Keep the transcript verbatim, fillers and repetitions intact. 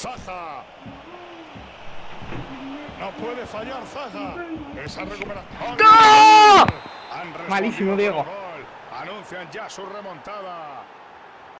Zaha. No puede fallar Zaha. Esa recuperación. ¡No! Han Malísimo, respondido Diego. con gol. Anuncian ya su remontada.